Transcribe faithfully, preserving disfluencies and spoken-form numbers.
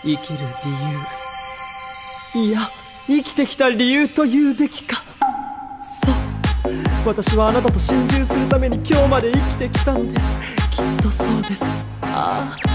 生きる理由、いや生きてきた理由と言うべきか。そう、私はあなたと心中するために今日まで生きてきたのです。きっとそうです。ああ